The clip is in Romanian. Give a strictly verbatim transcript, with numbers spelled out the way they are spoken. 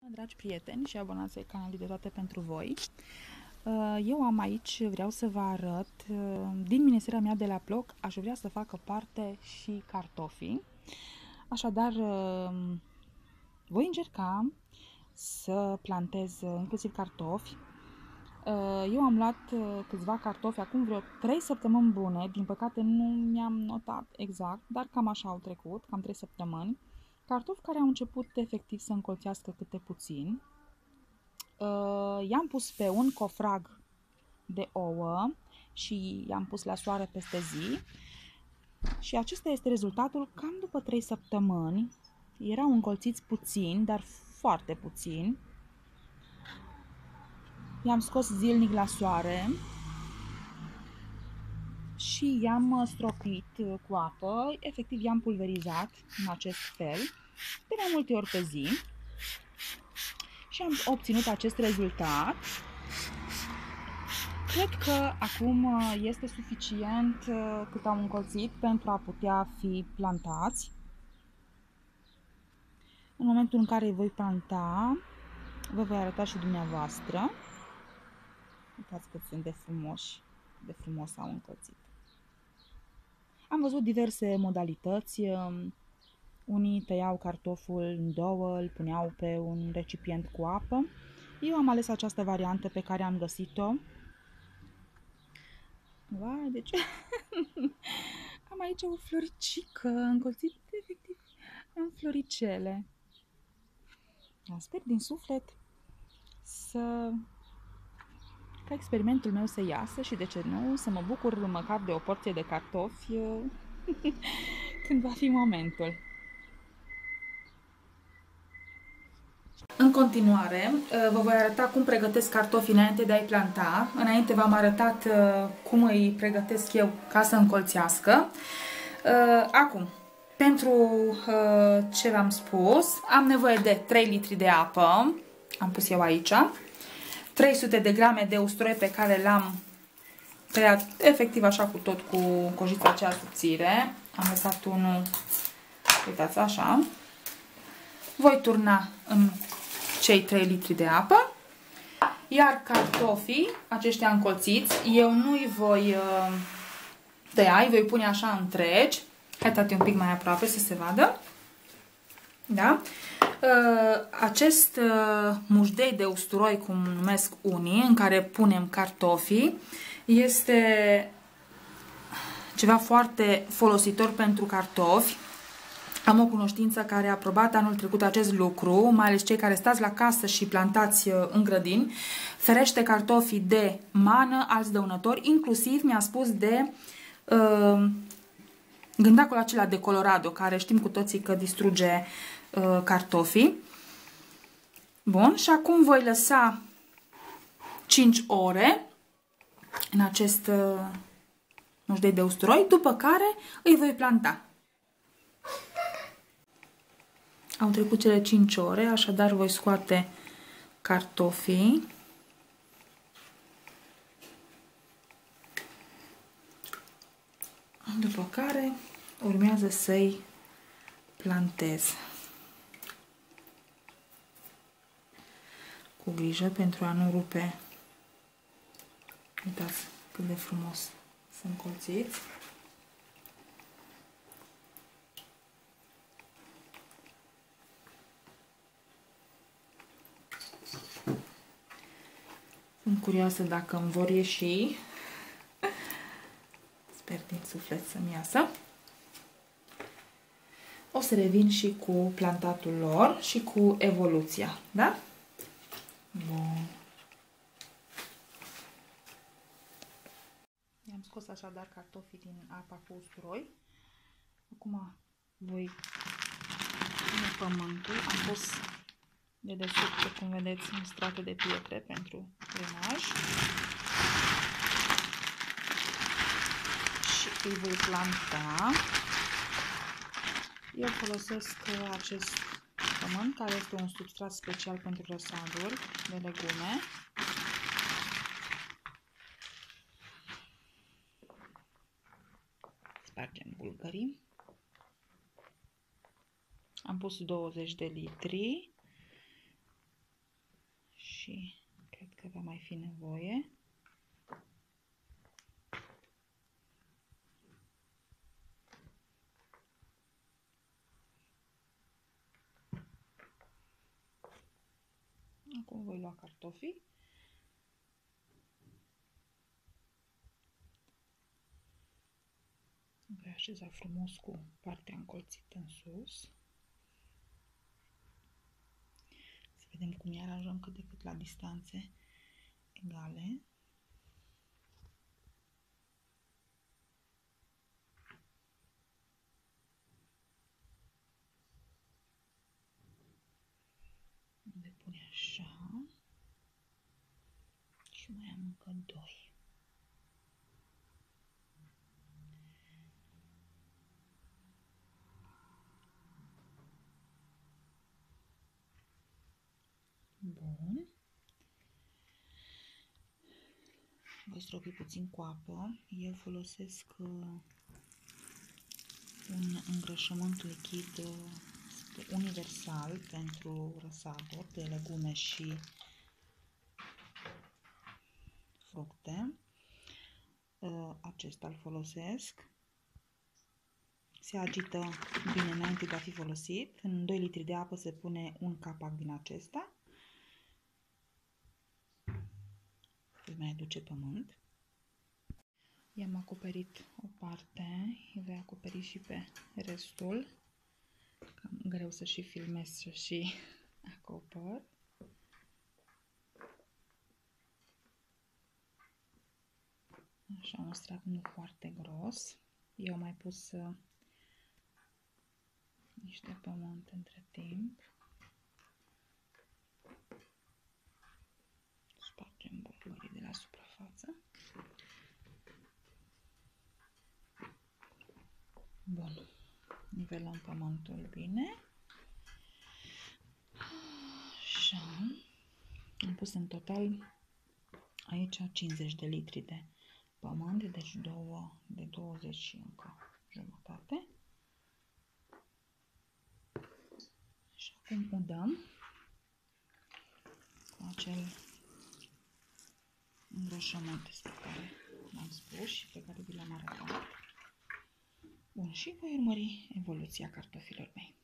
Dragi prieteni și abonați ai canalului de toate pentru voi, eu am aici, vreau să vă arăt, din miniseria mea de la bloc, aș vrea să facă parte și cartofii. Așadar, voi încerca să plantez inclusiv cartofi. Eu am luat câțiva cartofi acum vreo trei săptămâni bune, din păcate nu mi-am notat exact, dar cam așa au trecut, cam trei săptămâni. Cartofi care au început efectiv să încolțească câte puțin. I-am pus pe un cofrag de ouă și i-am pus la soare peste zi. Și acesta este rezultatul cam după trei săptămâni. Erau încolțiți puțin, dar foarte puțin. I-am scos zilnic la soare și i-am stropit cu apă. Efectiv i-am pulverizat în acest fel de mai multe ori pe zi. Și am obținut acest rezultat. Cred că acum este suficient cât au încolțit pentru a putea fi plantați. În momentul în care îi voi planta, vă voi arăta și dumneavoastră. Uitați cât sunt de frumoși, de frumos au încolțit. Am văzut diverse modalități. Unii tăiau cartoful în două, îl puneau pe un recipient cu apă. Eu am ales această variantă pe care am găsit-o. Vai, deci am aici o floricică încolțit efectiv în floricele. Sper din suflet să ca experimentul meu să iasă și, de ce nu, să mă bucur măcar de o porție de cartofi când va fi momentul. În continuare, vă voi arăta cum pregătesc cartofii înainte de a-i planta. Înainte v-am arătat cum îi pregătesc eu ca să încolțească. Acum, pentru ce v-am spus, am nevoie de trei litri de apă. Am pus eu aici. trei sute de grame de usturoi pe care l-am tăiat efectiv așa cu tot, cu cojița aceea subțire. Am lăsat unul, uitați așa. Voi turna în cei trei litri de apă, iar cartofii, aceștia încolțiți, eu nu îi voi uh, tăia, îi voi pune așa întregi. Hai, tati, un pic mai aproape să se vadă. Da? Uh, acest uh, mușdei de usturoi, cum numesc unii, în care punem cartofii, este ceva foarte folositor pentru cartofi. Am o cunoștință care a aprobat anul trecut acest lucru, mai ales cei care stați la casă și plantați în grădini. Ferește cartofii de mană, alți dăunători, inclusiv mi-a spus de uh, gândacul acela de Colorado, care știm cu toții că distruge uh, cartofii. Bun, și acum voi lăsa cinci ore în acest uh, mușdei de usturoi, după care îi voi planta. Au trecut cele cinci ore, așadar voi scoate cartofii. După care urmează să-i plantez. Cu grijă pentru a nu rupe. Uitați cât de frumos sunt încolțiți. Sunt curioasă dacă îmi vor ieși. Sper din suflet să-mi iasă. O să revin și cu plantatul lor și cu evoluția. Da? Bun. I-am scos așadar cartofii din apa cu usturoi. Acum voi pune pământul. Am pus de desubt, cum vedeți, un strat de pietre pentru drenaj. Și îi voi planta. Eu folosesc acest pământ, care este un substrat special pentru răsaduri de legume. Spargem bulgării. Am pus douăzeci de litri. și cred că va mai fi nevoie. Acum voi lua cartofii. Voi așeza frumos cu partea încolțită în sus. Să vedem cum îi aranjăm cât de cât la distanțe egale. Le pune așa. Și mai am încă doi. Bun. Voi stropi puțin cu apă. Eu folosesc uh, un îngrășământ lichid uh, universal pentru răsaduri de legume și fructe. Uh, acesta îl folosesc. Se agită bine înainte de a fi folosit. În doi litri de apă se pune un capac din acesta. Îi mai aduce pământ. I-am acoperit o parte, îi voi acoperi și pe restul. Cam greu să și filmez și, și acopăr. Așa, un strat nu foarte gros. Eu am mai pus uh, niște pământ între timp. Spargem bulgurii de la suprafață. Bun. Nivelăm pământul bine. Așa. Am pus în total aici cincizeci de litri de pământ, deci două de douăzeci și încă jumătate. Și acum udăm cu acel îngrășământ despre care l-am spus și pe care vi l-am arătat. Bun, și voi urmări evoluția cartofilor mei.